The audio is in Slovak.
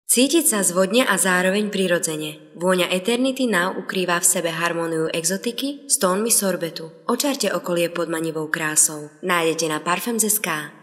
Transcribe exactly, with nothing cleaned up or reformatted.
Cítiť sa zvodne a zároveň prirodzene. Vôňa Eternity Now ukrýva v sebe harmóniu exotiky s tónmi sorbetu. Očarte okolie podmanivou krásou. Nájdete na parfums bodka es ká.